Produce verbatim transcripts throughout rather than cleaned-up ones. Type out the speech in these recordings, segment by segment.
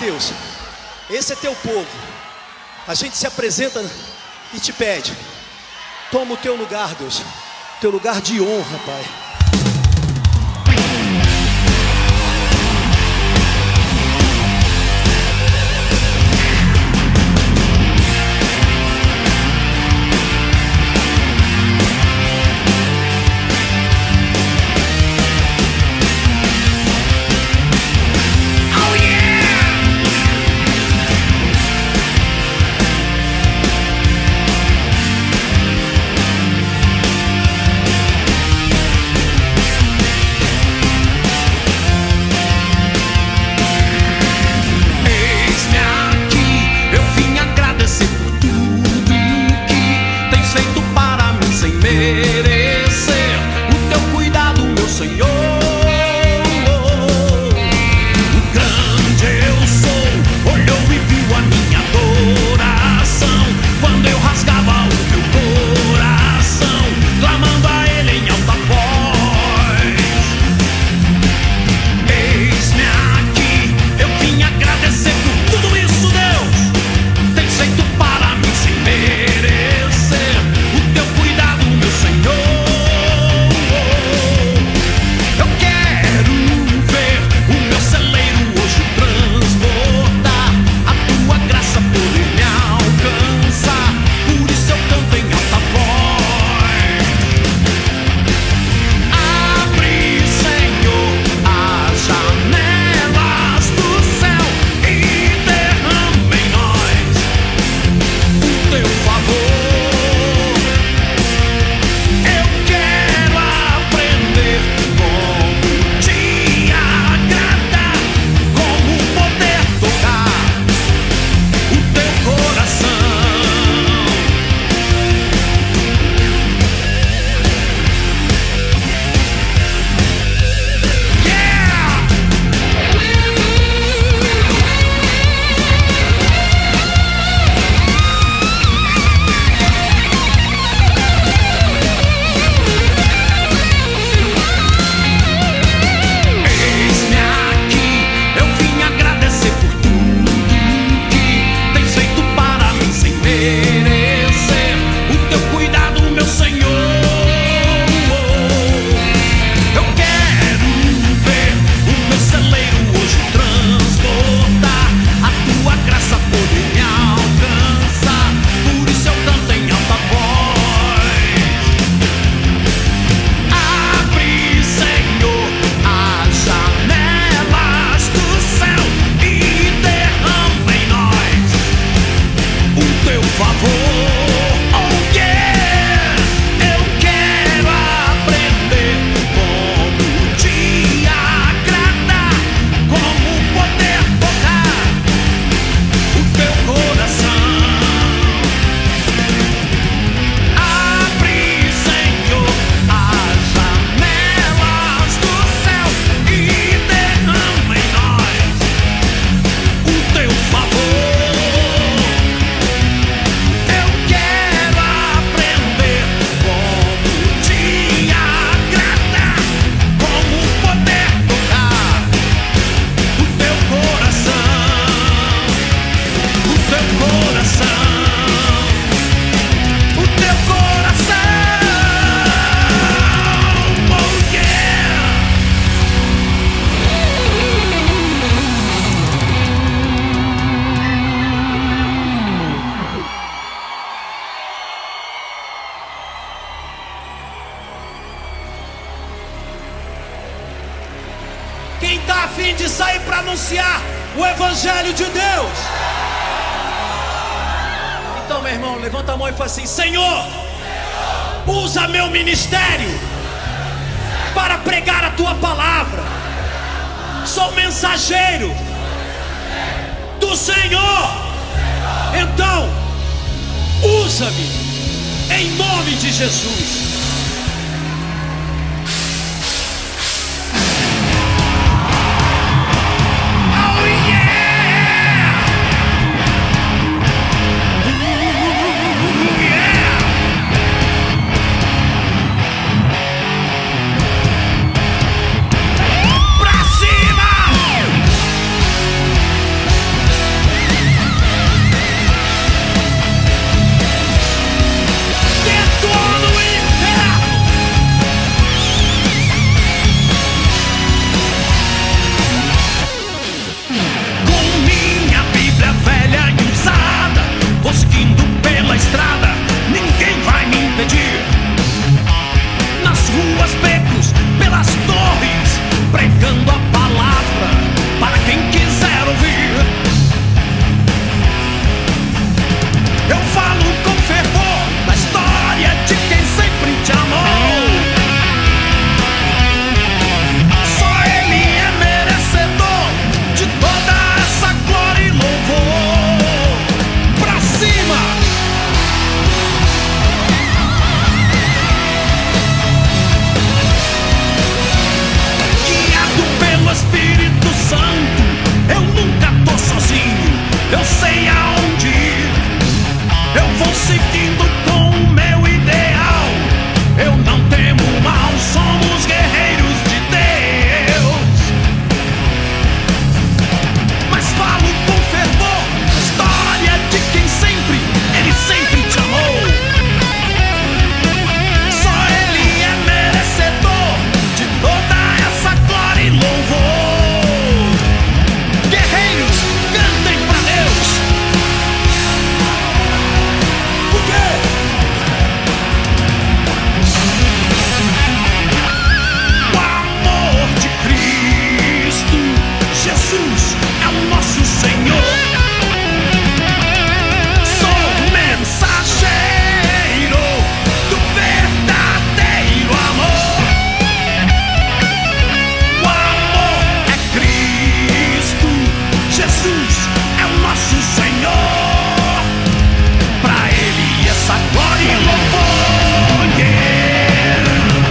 Deus, esse é teu povo. A gente se apresenta e te pede: toma o teu lugar, Deus, teu lugar de honra, Pai. Quem está a fim de sair para anunciar o Evangelho de Deus? Então, meu irmão, levanta a mão e fala assim: Senhor, usa meu ministério para pregar a tua palavra. Sou mensageiro do Senhor. Então, usa-me em nome de Jesus. Eu falo com fervor da história de quem sempre te amou. Só Ele é merecedor de toda essa glória e louvor. Pra cima! Guiado pelo Espírito Santo, eu nunca tô sozinho, eu sei aonde ir. Eu vou seguindo com o meu ideal. Eu não temo mal, somos guerreiros de Deus. Mas falo com fervor a história de quem sempre, Ele sempre te amou. Só Ele é merecedor de toda essa glória e louvor. Guerreiros, cantem pra Deus. Por quê? O amor de Cristo Jesus é o nosso Senhor. Sou mensageiro do verdadeiro amor. O amor é Cristo Jesus é o nosso Senhor. Pra Ele essa glória e louvor, yeah.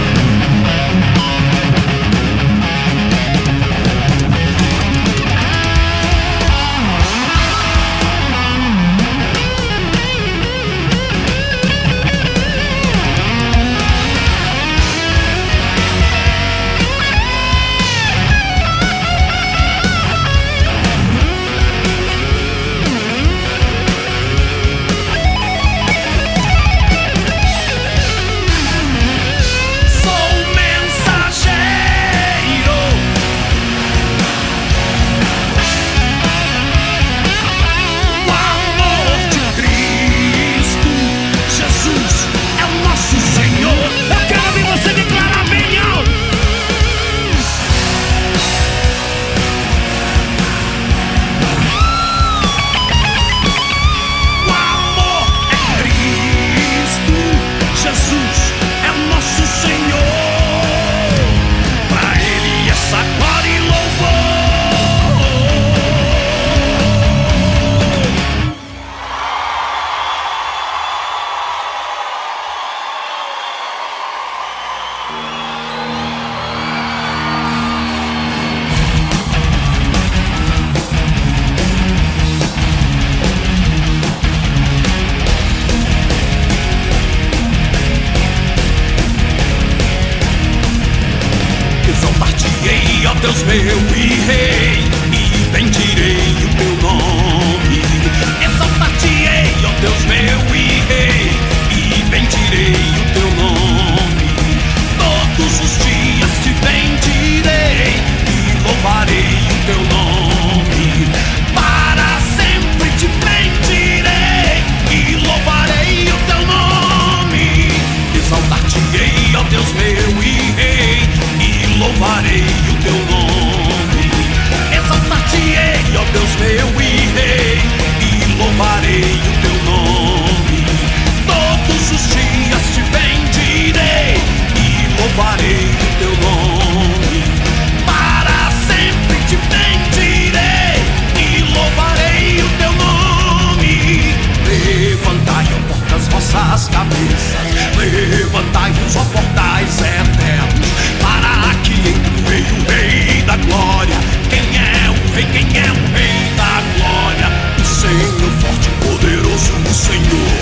Sou mensageiro. O amor de Cristo Jesus é o nosso Senhor. Eu quero ouvir você declarar bem alto. O amor é Cristo Jesus é o nosso Senhor. Pra Ele essa glória e louvor. Exaltar-te-ei, ó Deus meu e Rei, e bendirei o teu nome. Exaltar-te-ei, ó Deus meu e Rei, e bendirei o teu nome. Todos os dias te bendirei e louvarei o teu nome. Para sempre te bendirei e louvarei o teu nome. Exaltar-te-ei, ó Deus meu e Rei, e louvarei o teu nome. Exaltar-te-ei, ó Deus meu e Rei, e louvarei o teu nome. Todos os dias te bendirei e louvarei o teu nome. Para sempre te bendirei e louvarei o teu nome. Levantai, ó portas, vossas cabeças, levantai-vos, ó portais eternos, para que entre o Rei, o Rei da glória. Quem é o Rei? Quem é o Rei da glória? O Senhor forte e poderoso, o Senhor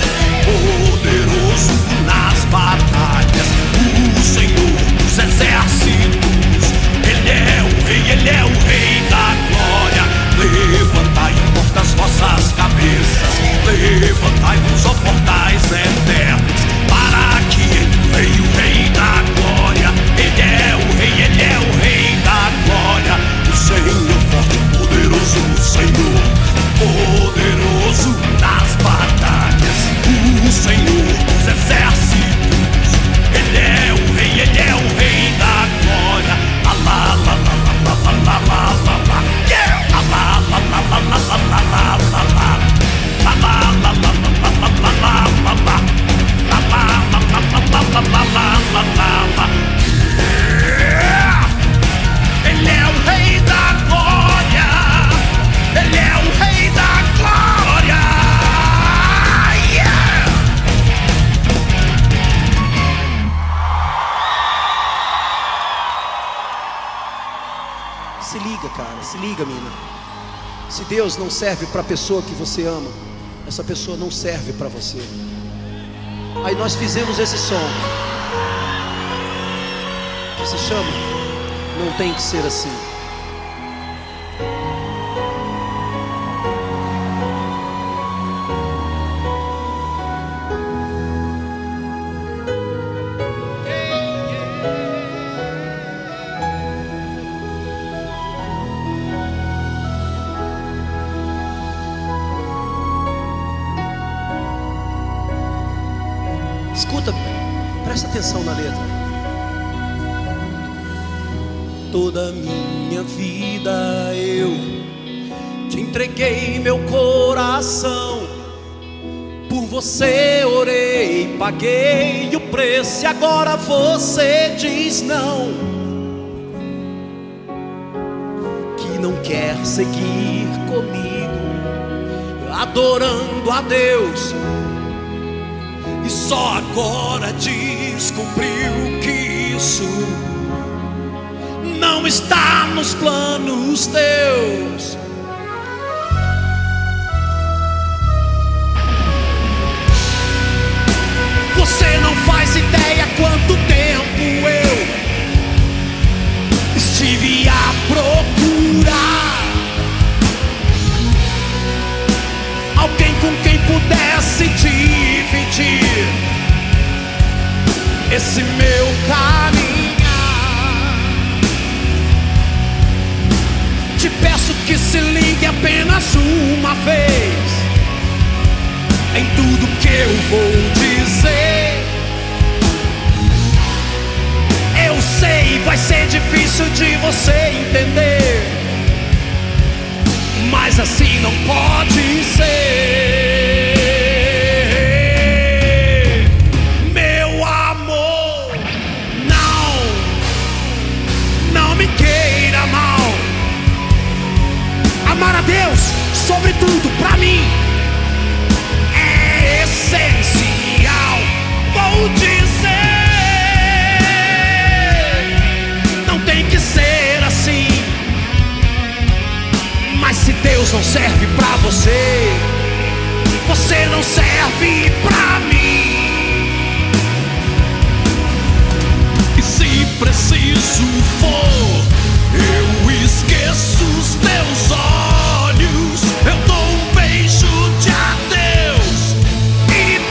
poderoso nas batalhas, o Senhor dos exércitos. Ele é o Rei, Ele é o Rei da glória. Levantai, ó portas, vossas cabeças, levantai-vos, ó portais eternos, para que entre o Rei, o Rei da glória. Ele é o Rei, Ele é o Rei da glória. O Senhor forte e poderoso, o Senhor poderoso nas batalhas, o Senhor dos exércitos. Ele é o Rei, Ele é o Rei da glória. La la la la la la la la la la, yeah! La la la la la la la la la la la, la la la la la la la. Se liga, menina. Se Deus não serve para a pessoa que você ama, essa pessoa não serve para você. Aí nós fizemos esse som que se chama Não Tem Que Ser Assim. Escuta, presta atenção na letra. Toda minha vida eu te entreguei meu coração. Por você orei, paguei o preço e agora você diz não. Que não quer seguir comigo, adorando a Deus. E só agora descobriu que isso não está nos planos teus. Você não faz ideia quanto tempo eu estive a procurar alguém com quem pudesse dividir esse meu caminhar. Te peço que se ligue apenas uma vez em tudo que eu vou dizer. Eu sei, vai ser difícil de você entender, mas assim não pode ser. Meu amor, não, não me queira mal. Amar a Deus sobre tudo pra mim é essencial. Vou dizer, não tem que ser assim. Mas se Deus não serve pra você, você não serve pra mim. E se preciso for, eu esqueço os teus olhos, eu dou um beijo de adeus e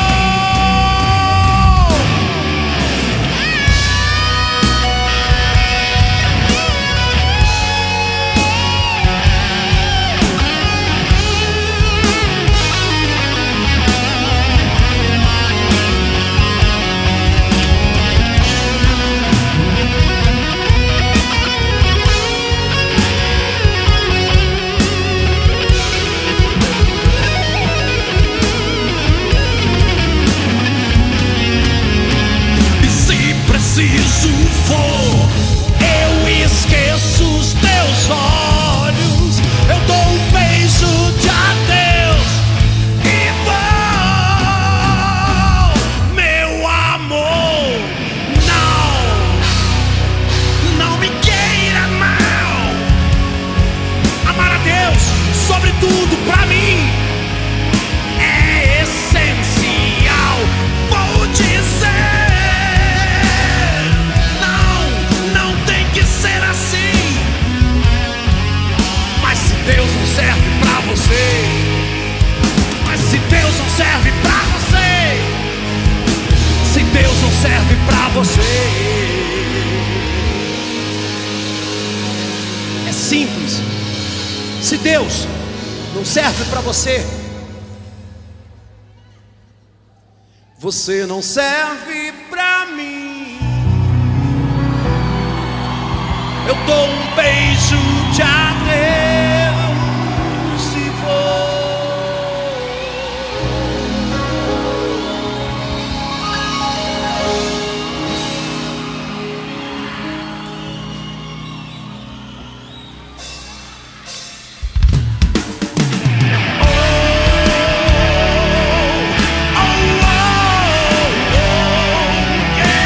preciso for, eu esqueço os teus olhos, eu dou um beijo de adeus e vou. Meu amor, não, não me queira mal. Amar a Deus sobre tudo pra mim é essencial. Vou dizer, Deus não serve pra você. Mas se Deus não serve pra você, se Deus não serve pra você, é simples. Se Deus não serve pra você, você não serve pra mim. Eu dou um beijo de adeus.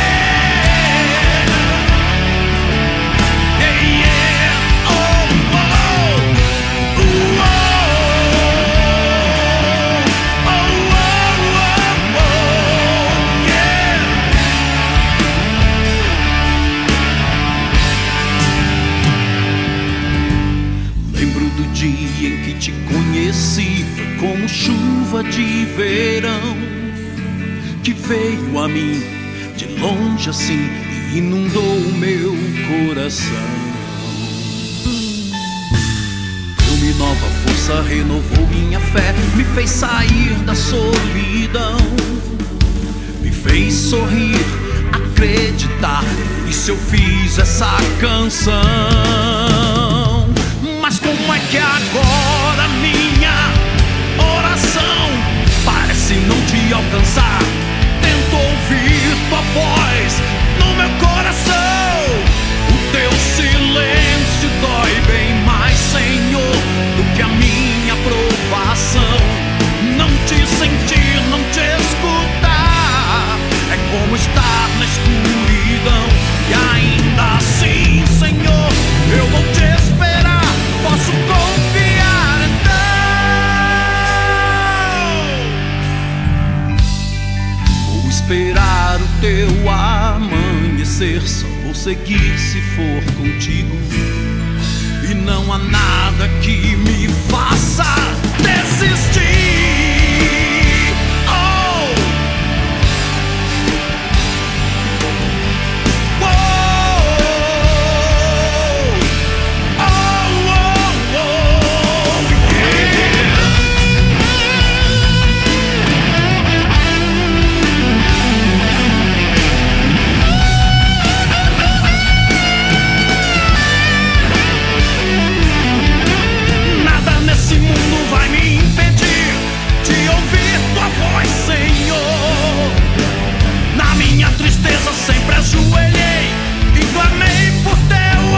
Yeah, yeah, oh, oh. como chuva de verão que veio a mim de longe assim e inundou o meu coração. Deu-me nova força, renovou minha fé, me fez sair da solidão, me fez sorrir, acreditar, por isso eu fiz essa canção. Mas como é que agora minha oração parece não te alcançar? Tento ouvir tua voz no meu coração. O teu silêncio dói bem mais, Senhor, do que a minha aprovação. Não te sentir, não te escutar, é como estar na escuridão. E ainda assim, Senhor, eu vou te esperar. Posso confiar então. Vou esperar o teu amanhecer, só vou seguir se for contigo. E não há nada que me faça desistir. Oh! Sempre ajoelhei e clamei por teu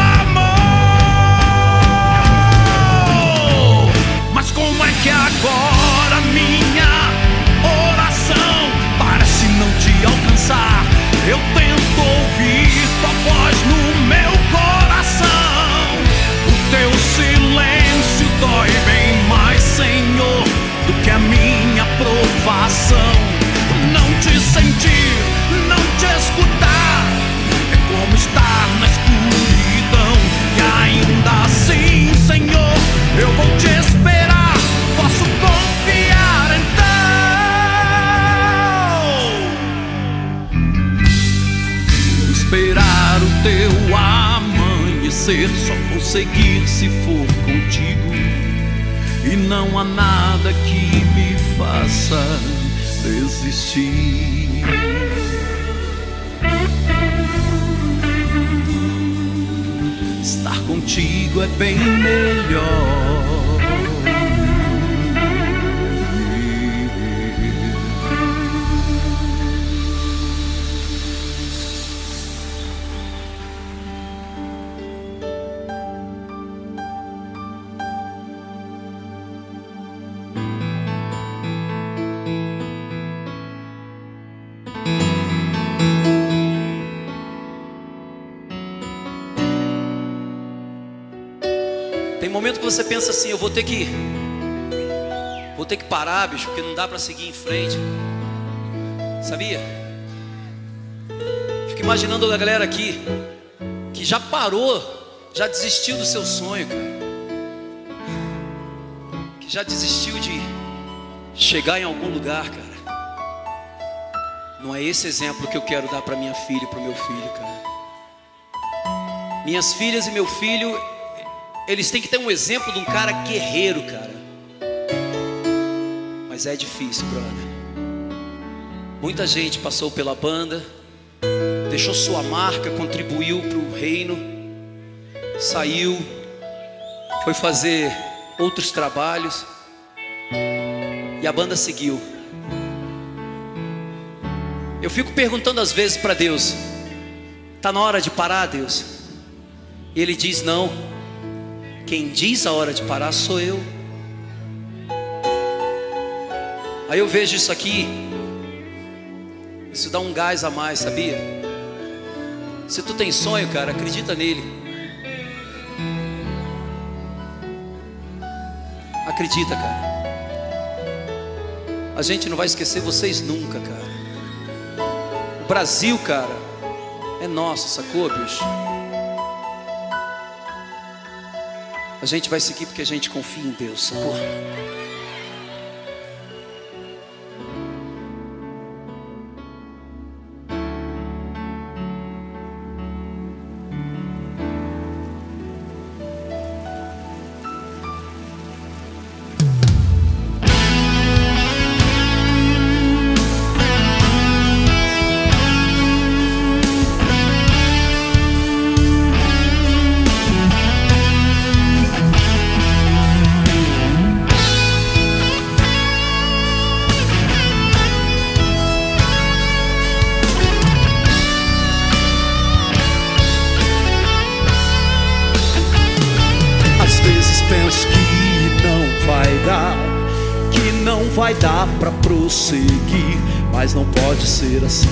amor. Mas como é que agora minha oração parece não te alcançar? Eu tento ouvir tua voz no meu coração. O teu silêncio dói bem mais, Senhor, do que a minha aprovação. Não te sentir, não te escutar, é como estar na escuridão. E ainda assim, Senhor, eu vou te esperar. Posso confiar então. Vou esperar o teu amanhecer, só vou seguir se for contigo. E não há nada que me faça desistir. Estar contigo é bem melhor. Tem momento que você pensa assim: eu vou ter que Vou ter que parar, bicho, porque não dá pra seguir em frente. Sabia? Fico imaginando a galera aqui que já parou, já desistiu do seu sonho, cara, que já desistiu de chegar em algum lugar, cara. Não é esse exemplo que eu quero dar para minha filha e para o meu filho, cara. Minhas filhas e meu filho, eles têm que ter um exemplo de um cara guerreiro, cara. Mas é difícil, brother. Muita gente passou pela banda, deixou sua marca, contribuiu para o reino, saiu, foi fazer outros trabalhos e a banda seguiu. Eu fico perguntando às vezes para Deus: tá na hora de parar, Deus? E Ele diz: não, quem diz a hora de parar sou eu. Aí eu vejo isso aqui, isso dá um gás a mais, sabia? Se tu tem sonho, cara, acredita nele. Acredita, cara. A gente não vai esquecer vocês nunca, cara. O Brasil, cara, é nosso, sacou, bicho? A gente vai seguir porque a gente confia em Deus, sacou? vai dar pra prosseguir, mas não pode ser assim.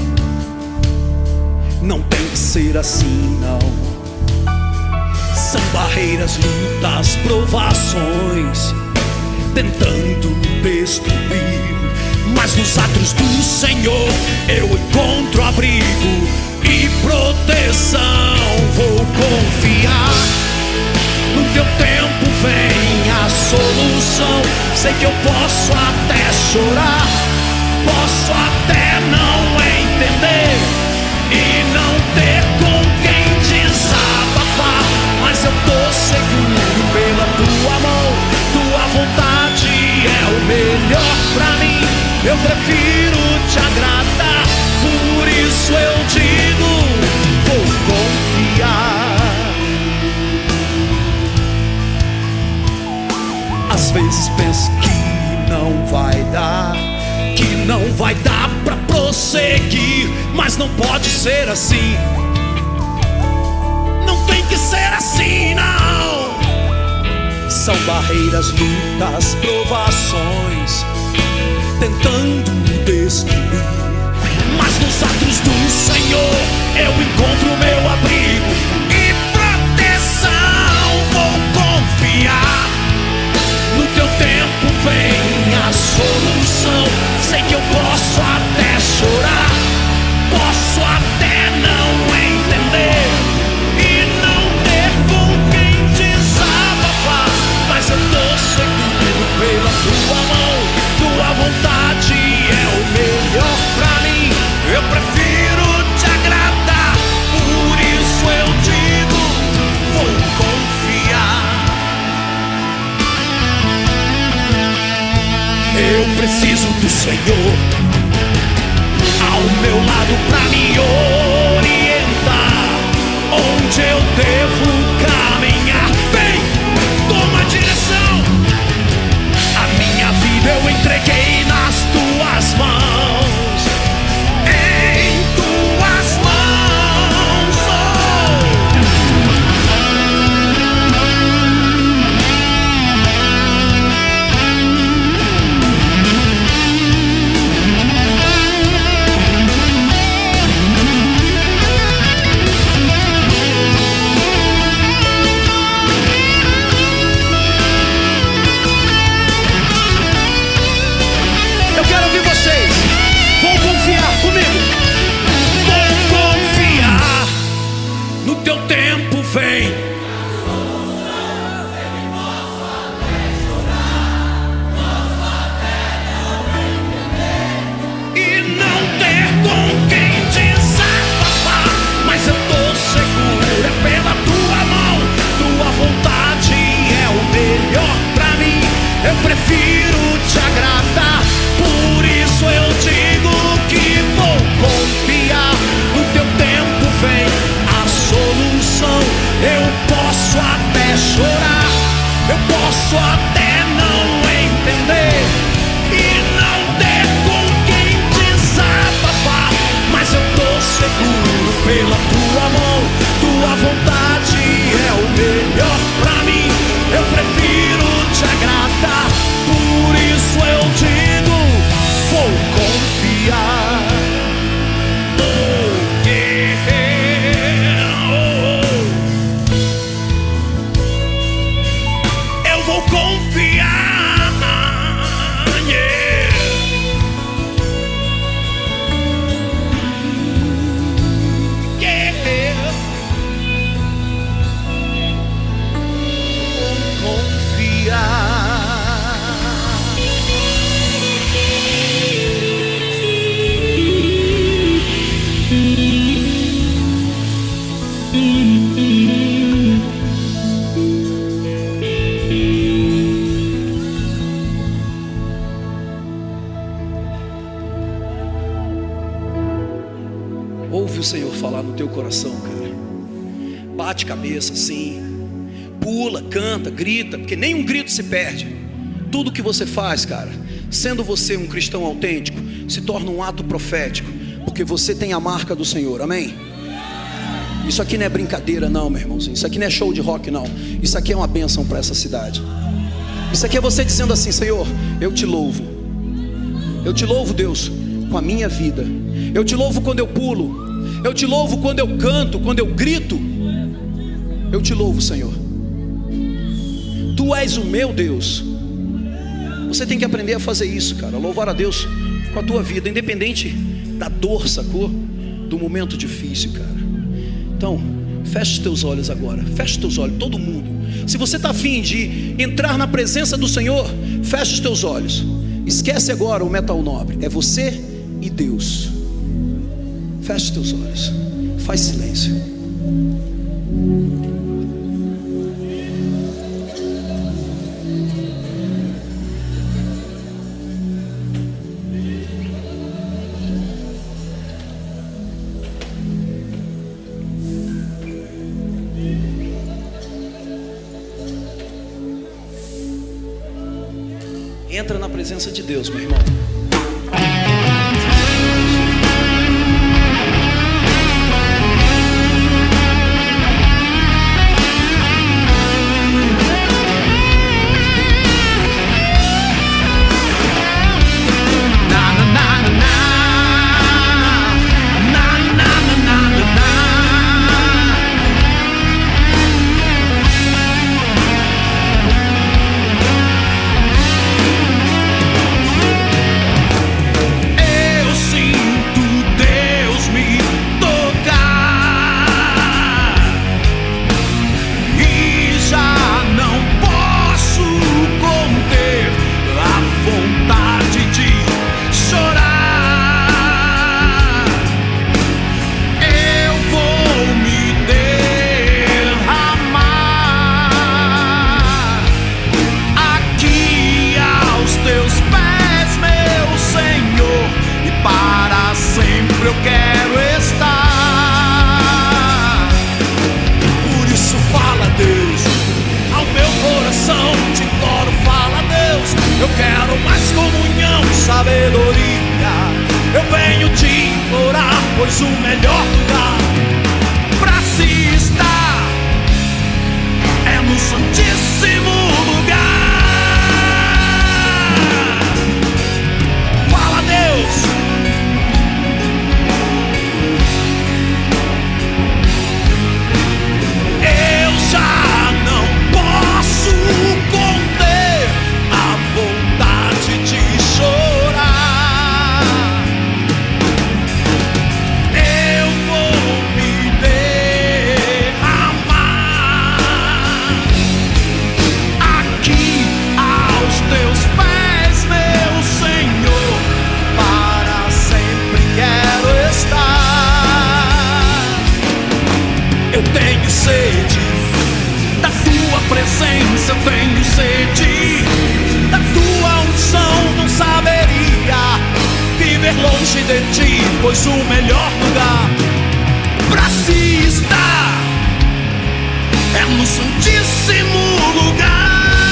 Não tem que ser assim, não. São barreiras, lutas, provações tentando destruir, mas nos atos do Senhor eu encontro abrigo e proteção. Vou confiar, no teu tempo vem a solução. Sei que eu posso até chorar, posso até não entender e não ter com quem desabafar, mas eu tô seguro pela tua mão. Tua vontade é o melhor pra mim. Eu prefiro te agradar, por isso eu digo, vou confiar. Às vezes penso que não vai dar, que não vai dar pra prosseguir, mas não pode ser assim. Não tem que ser assim, não. São barreiras, lutas, provações tentando destruir, mas nos atos do Senhor eu encontro meu abrigo e proteção. Vou confiar, no teu tempo vem a solução. Sei que eu posso até chorar, posso até não entender e não ter com quem desabafar, mas eu tô seguro pela tua mão. Tua vontade é o melhor pra mim. Eu prefiro te agradar, por isso eu digo, vou confiar. Eu preciso do Senhor ao meu lado pra me orientar onde eu devo caminhar. Vem, toma a direção. A minha vida eu entreguei nas tuas mãos, em tuas mãos. Oh. Eu prefiro te agradar, por isso eu digo que vou confiar. No teu tempo vem a solução. Eu posso até chorar, eu posso até não entender e não ter com quem desabafar, mas eu tô seguro pela tua mão. Tua vontade é o melhor pra mim. Eu prefiro te agradar, por isso eu digo, vou confiar. Oh, yeah. Oh. Eu vou confiar, yeah. Yeah. Vou confiar. Ouve o Senhor falar no teu coração, cara. Bate cabeça assim, pula, canta, grita, porque nenhum grito se perde. Tudo que você faz, cara, sendo você um cristão autêntico, se torna um ato profético, porque você tem a marca do Senhor, amém? Isso aqui não é brincadeira não, meu irmãozinho. Isso aqui não é show de rock não. Isso aqui é uma bênção para essa cidade. Isso aqui é você dizendo assim: Senhor, eu te louvo, Eu te louvo, Deus, com a minha vida. Eu te louvo quando eu pulo. Eu te louvo quando eu canto, quando eu grito. Eu te louvo, Senhor. Tu és o meu Deus. Você tem que aprender a fazer isso, cara. Louvar a Deus com a tua vida, independente da dor, sacou? Do momento difícil, cara. Então, fecha os teus olhos agora. Fecha os teus olhos, todo mundo. Se você está afim de entrar na presença do Senhor, fecha os teus olhos. Esquece agora o metal nobre. É você e Deus. Fecha os teus olhos. Faz silêncio. Entra na presença de Deus, meu irmão. Pois o melhor lugar pra se estar é no Santíssimo Lugar. Fala, Deus. Eu já não posso conter a vontade de chorar. Presença, eu tenho sede da tua unção. Não saberia viver longe de ti, pois o melhor lugar pra se estar é no Santíssimo Lugar.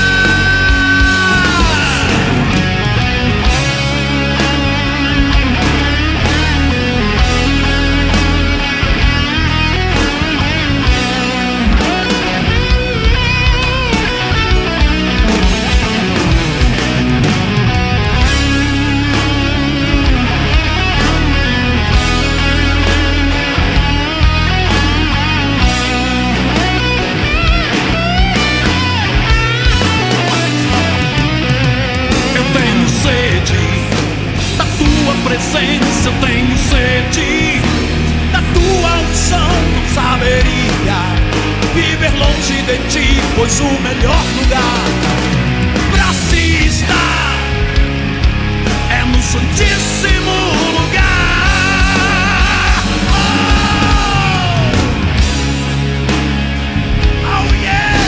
Presença, eu tenho sede da tua unção. Não saberia viver longe de ti, pois o melhor lugar pra se estar é no Santíssimo Lugar. Oh, oh yeah.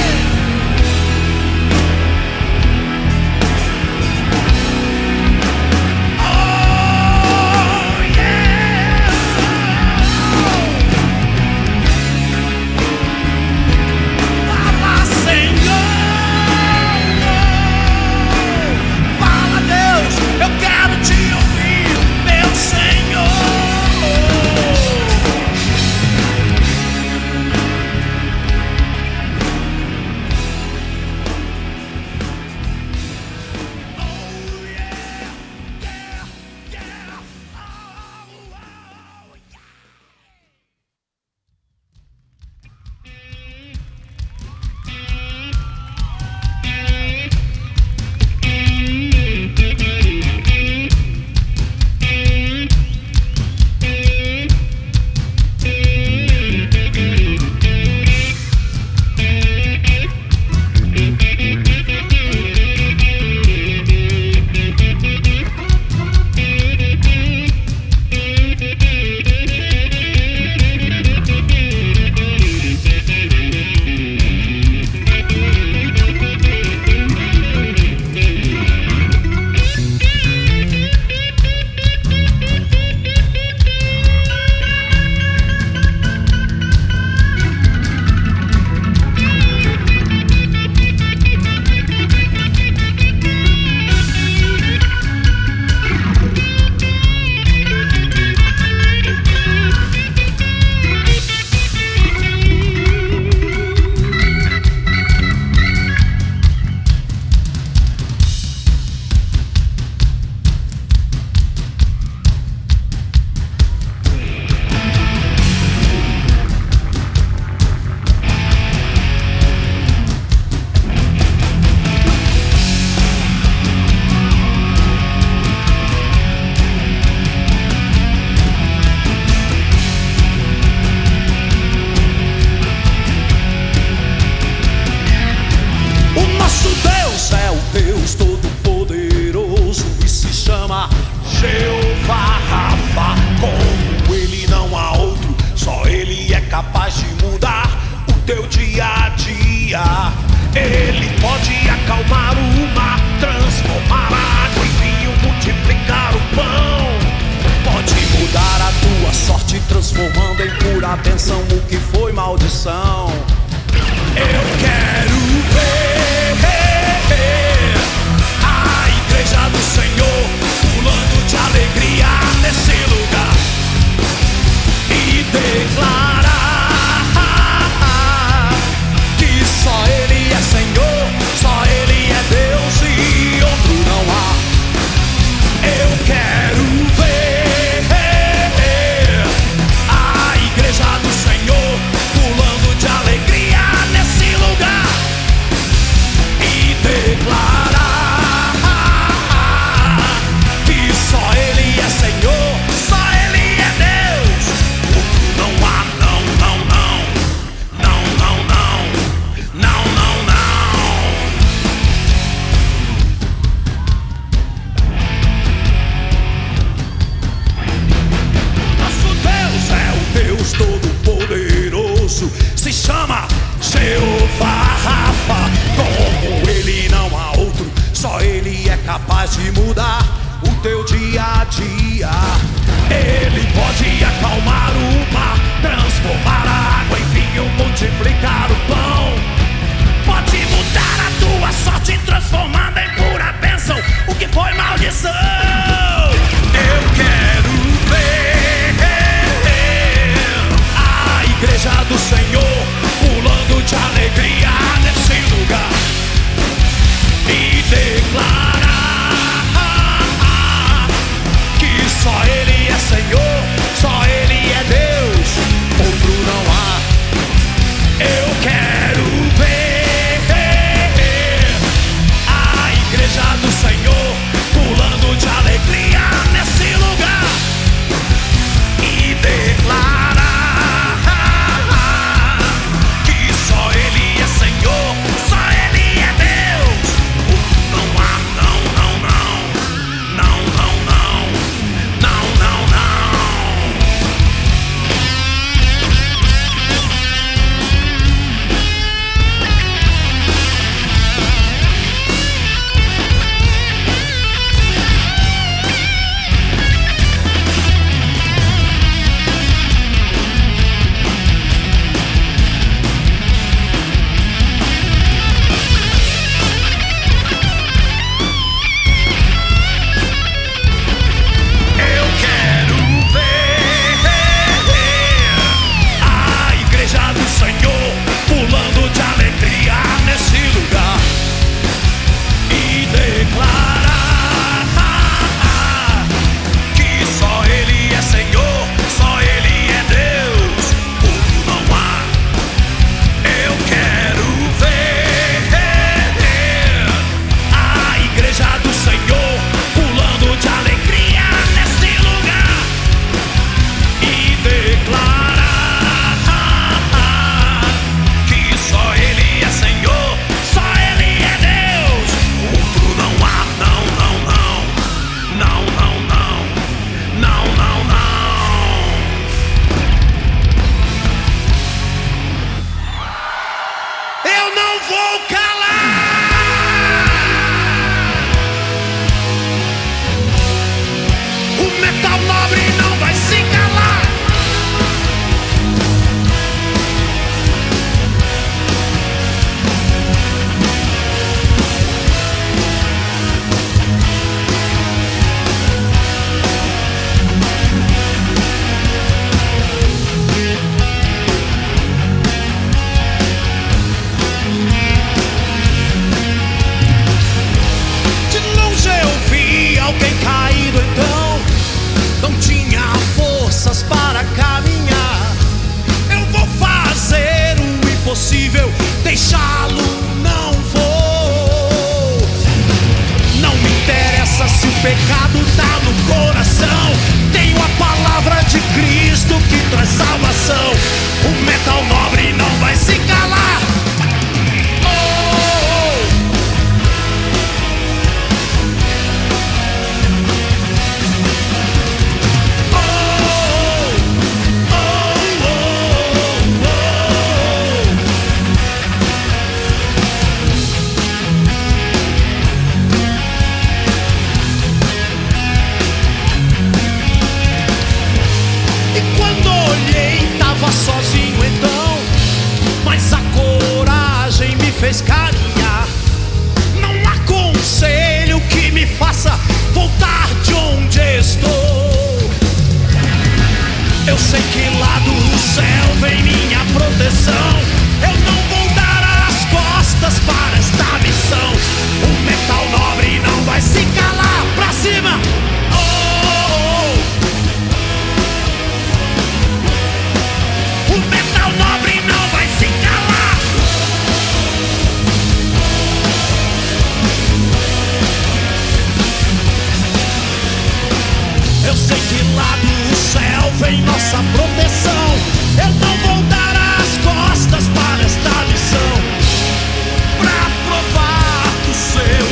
Jeová Rafa, como ele não há outro, só ele é capaz de mudar o teu dia a dia. Ele pode acalmar o mar, transformar a água em vinho, multiplicar o pão. Pode mudar a tua sorte, transformando em pura bênção o que foi maldição. Eu quero ver a igreja do Senhor pulando de alegria nesse lugar e declarar que só Ele é Senhor, só Ele é Deus e outro não há. Eu quero ver a igreja do Senhor pulando de alegria nesse lugar e declarar que só Ele é Senhor, só Ele é Deus. Outro não há, não, não, não, não, não, não, não, não, não. Nosso Deus é o Deus Todo-Poderoso, se chama Jeová Rafa. Como Ele não há outro, só Ele é capaz de mudar o teu dia a dia. Ele pode acalmar o mar, transformar a água em vinho, multiplicar o pão. Pode mudar a tua sorte, transformando em pura bênção o que foi maldição. Eu quero ver a igreja do Senhor pulando de alegria nesse lugar e declarar que só Ele é Senhor, só Ele é Deus, outro não há. Eu quero ver a igreja do Senhor pulando de alegria nesse lugar e declarar que só Ele é Senhor, só Ele é Deus. Outro não há, não, não, não, não, não, não, não, não, não. Eu quero ver a igreja do Senhor pulando de alegria nesse lugar e declarar que só Ele é Senhor, só Ele é Deus, outro não há. Eu quero ver a igreja do Senhor pulando de alegria nesse lugar e declarar que só Ele é Senhor, só Ele é Deus. Outro não há, não, não, não, não, não, não, não, não, não. Eu não vou calar. O metal nobre não vai se calar. De longe eu vi alguém caído, então não tinha forças para caminhar. Eu vou fazer o impossível, deixá-lo, não vou. Não me interessa se o pecado tá no coração. Tenho a palavra de Cristo que traz salvação. O metal nobre não vai se calar. Oh, sei que lá do céu vem minha proteção. Eu não vou dar as costas para esta missão. O metal nobre não vai se calar. Pra cima! Oh, oh, oh. O metal nobre não vai se calar. Eu sei que lá do céu vem nossa proteção. Eu não vou dar as costas para esta missão, pra provar do seu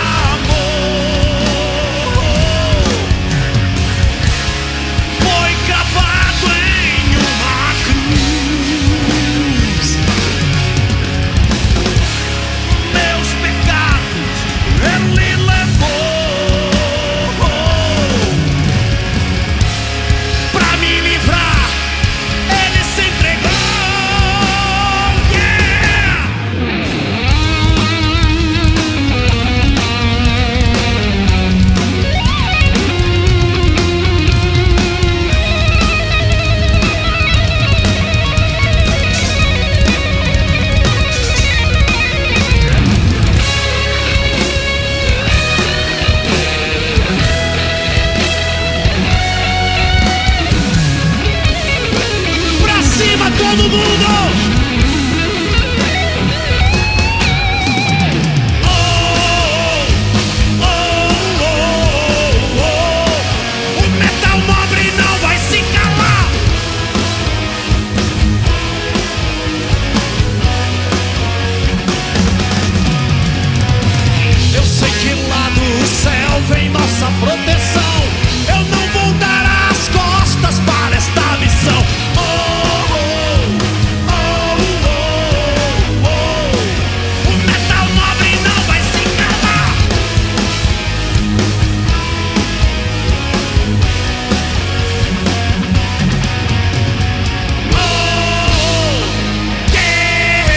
amor. Foi cravado em uma cruz. Meus pecados ele levou. Pra me livrar, ele se entregou. Pra cima todo mundo! Oh, oh, oh, oh, oh. O metal nobre não vai se calar. Eu sei que lá do céu vem nossa proteção. Eu não vou dar as costas para esta missão. Oh, oh, oh, oh, oh, oh. O metal nobre não vai se calar. Oh, yeah,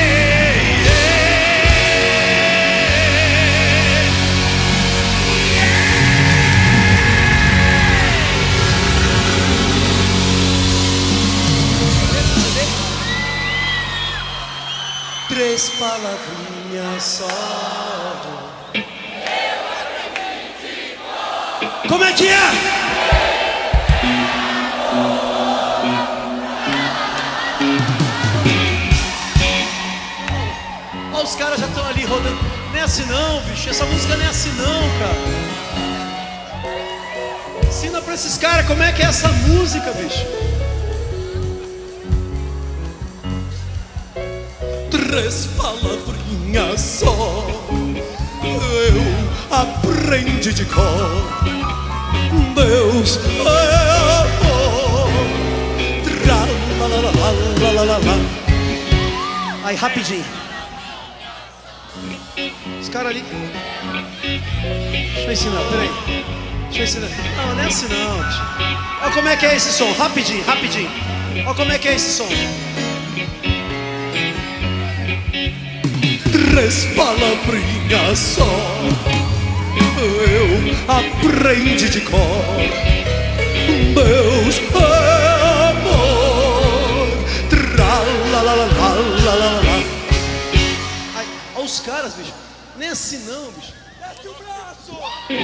três palavrinhas só. Como é que é? Ó, os caras já estão ali rodando. Não é assim não, bicho. Essa música não é assim não, cara. Ensina pra esses caras como é que é essa música, bicho. Três palavrinhas só eu aprendi de cor. Deus é amor. Tra-la-la-la-la-la-la-la. Aí, rapidinho. Os caras ali. Deixa eu ensinar, peraí. Deixa eu ensinar. Não, não é assim não. Olha como é que é esse som. Rapidinho, rapidinho. Olha como é que é esse som. Três palavrinhas só eu aprendi de cor. Deus é amor. Tra-la-la-la-la-la-la. Ai, olha os caras, bicho. Nem assim não, bicho. Desce o braço.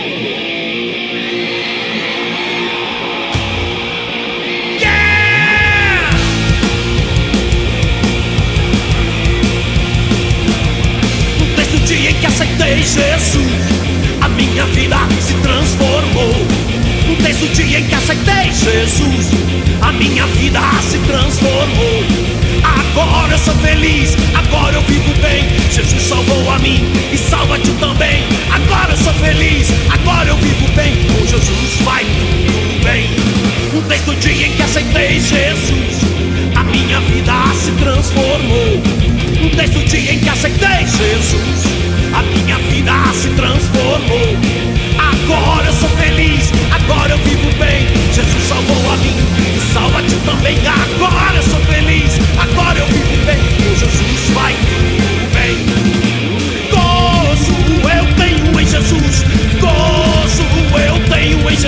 Dia em que aceitei Jesus, a minha vida se transformou. Desde o dia em que aceitei Jesus, a minha vida se transformou. Agora eu sou feliz, agora eu vivo bem. Jesus salvou a mim e salva-te também. Agora eu sou feliz, agora eu vivo bem. Com Jesus vai tudo bem. Desde o dia em que aceitei Jesus, a minha vida se transformou. Desde o dia em que aceitei Jesus, a minha vida se transformou. Agora eu sou feliz, agora eu vivo bem. Jesus salvou a mim e salva-te também. Agora eu sou feliz, agora eu vivo bem. Com Jesus vai tudo bem. Gozo eu tenho em Jesus, gozo eu tenho em Jesus.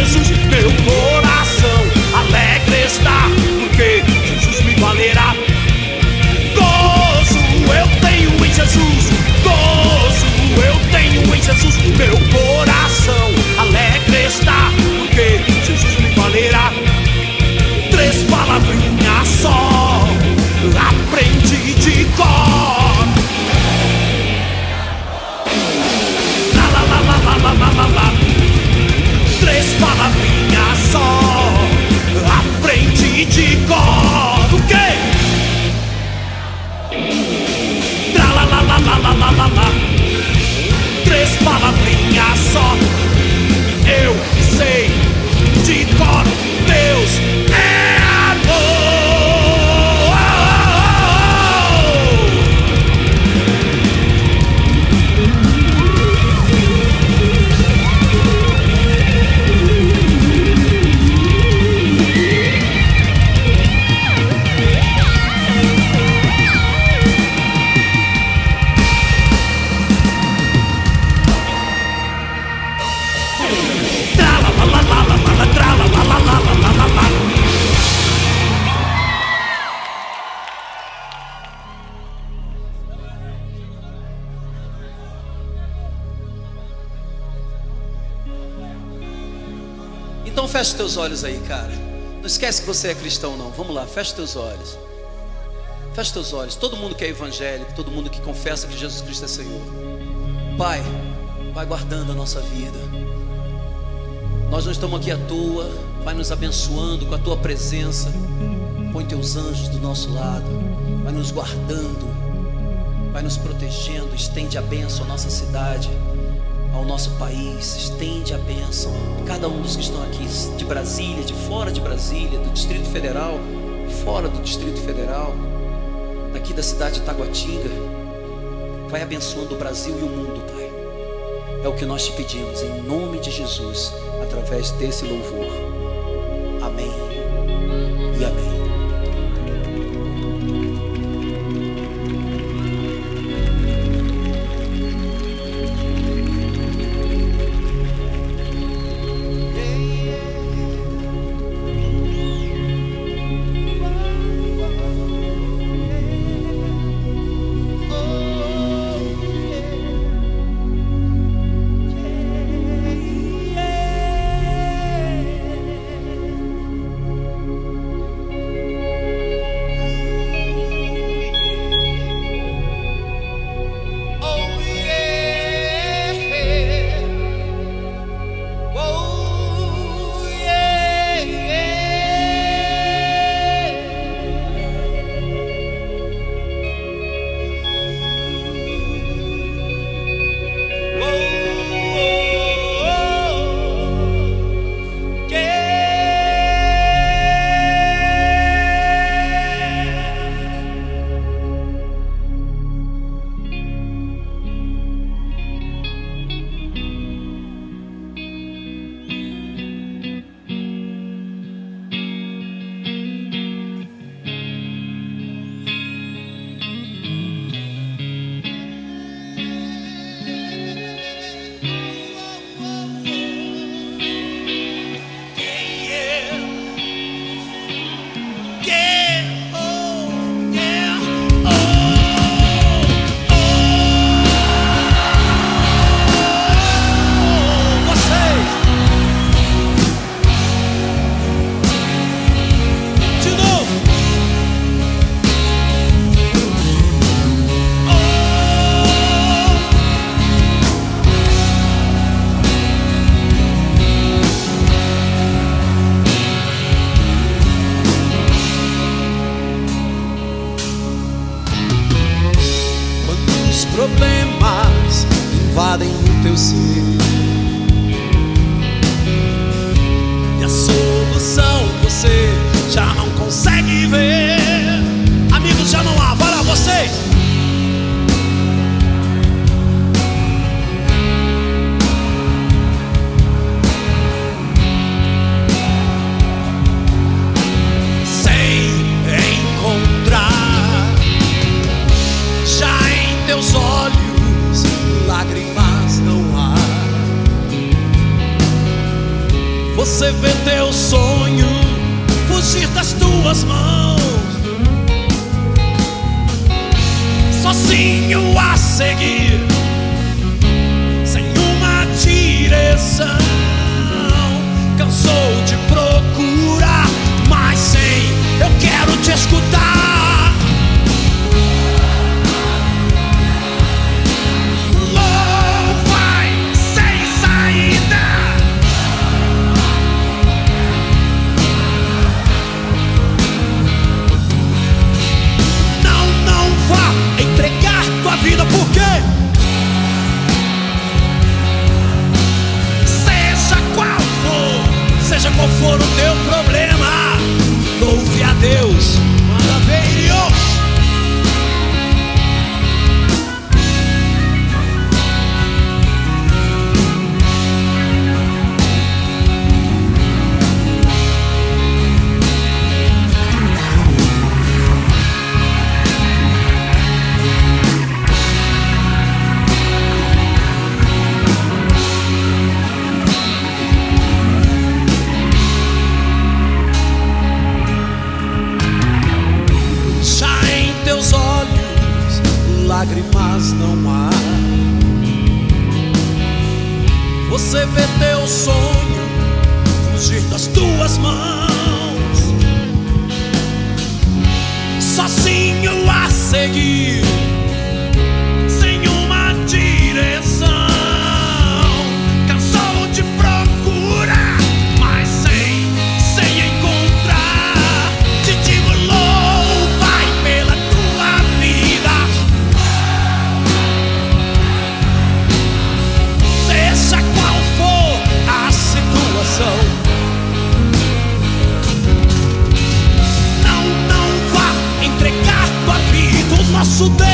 Então fecha os teus olhos aí, cara. Não esquece que você é cristão, não. Vamos lá, fecha os teus olhos. Fecha os teus olhos. Todo mundo que é evangélico, todo mundo que confessa que Jesus Cristo é Senhor. Pai, vai guardando a nossa vida. Nós não estamos aqui à toa. Vai nos abençoando com a tua presença. Põe teus anjos do nosso lado. Vai nos guardando. Vai nos protegendo. Estende a bênção à nossa cidade, ao nosso país. Estende a bênção a cada um dos que estão aqui, de Brasília, de fora de Brasília, do Distrito Federal, fora do Distrito Federal, daqui da cidade de Taguatinga. Vai abençoando o Brasil e o mundo, Pai. É o que nós te pedimos, em nome de Jesus, através desse louvor. Amém e amém. Problemas invadem o teu ser e a solução você já não consegue ver. Amigos, já não há, vai lá vocês. Sem encontrar já em teus olhos lágrimas não há. Você vê teu sonho fugir das tuas mãos, sozinho a seguir, sem uma direção. Cansou de procurar, mas sem eu quero te escutar. Vida, por quê? Seja qual for, seja qual for o teu problema, louve a Deus, manda ver, Deus. tuas mãos, sozinho a seguir, sem uma direção. Cansou de procurar, mas sem, sem encontrar. Te digo louvai pela tua vida, seja qual for a situação. Não, não vá entregar tua vida. O nosso Deus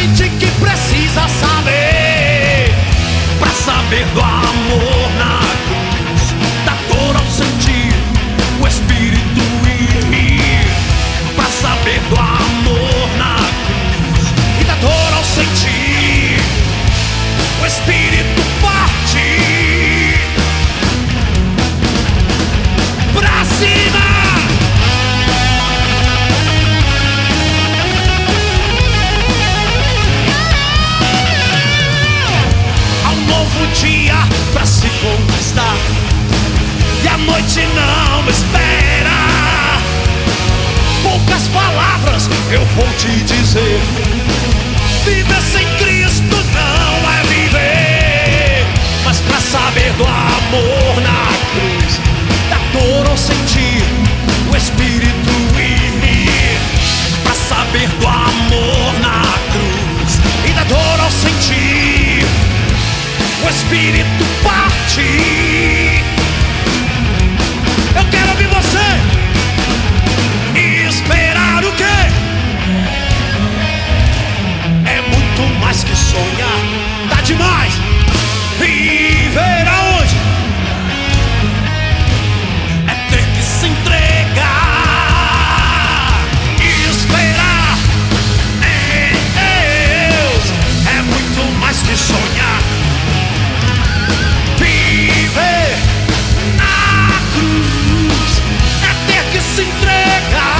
gente que precisa saber, pra saber do amor na cruz, da dor ao sentir o Espírito ir, pra saber do amor na cruz e da dor ao sentir o Espírito partir. Pra cima! Há um novo dia pra se conquistar e a noite não espera. Poucas palavras eu vou te dizer: viver sem Cristo não é viver. Mas pra saber do amor na cruz, da dor ao sentir o Espírito ir, pra saber do amor na cruz e da dor ao sentir o Espírito partir. Eu quero ouvir você. E esperar o quê? É muito mais que sonhar. Tá demais. Viver aonde? é ter que se entregar. E esperar em Deus é muito mais que sonhar. Viver na cruz é ter que se entregar.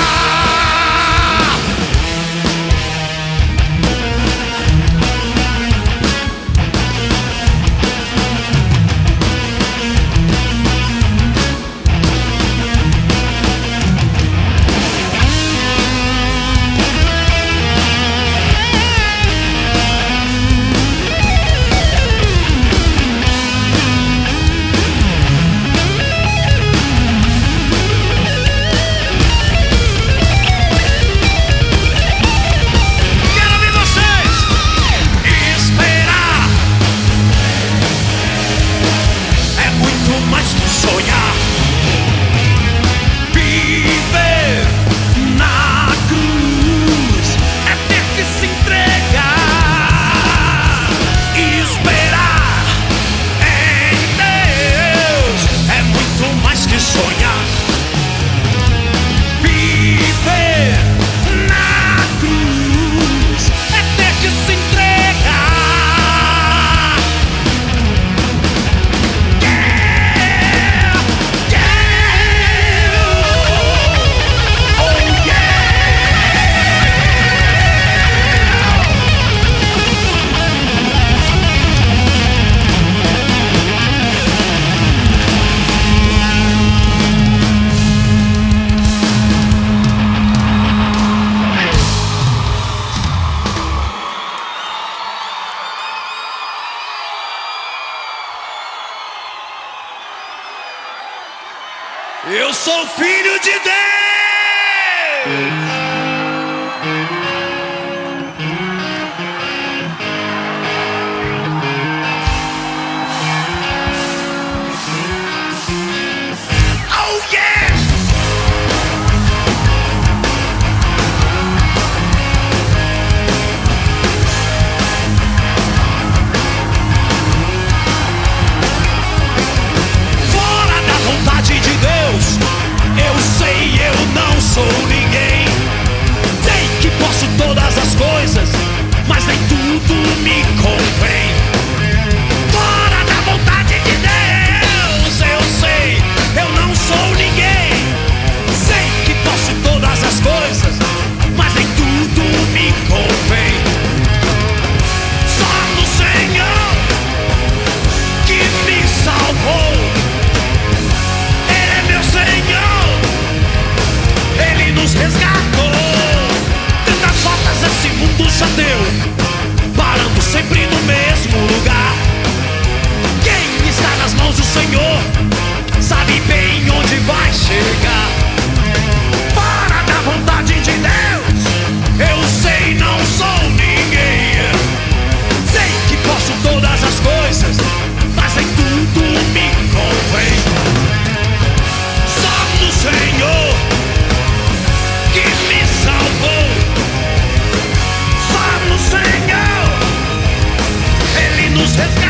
Quero ver vocês. Esperar é muito mais que sonhar. Viver na cruz é ter que se entregar. E esperar em Deus é muito mais que sonhar. Viver na cruz é ter que se entregar. Yeah, yeah, oh yeah. Eu sou filho de Deus. Oh yeah. Fora da vontade de Deus, eu sei, eu não sou ninguém. resgatar.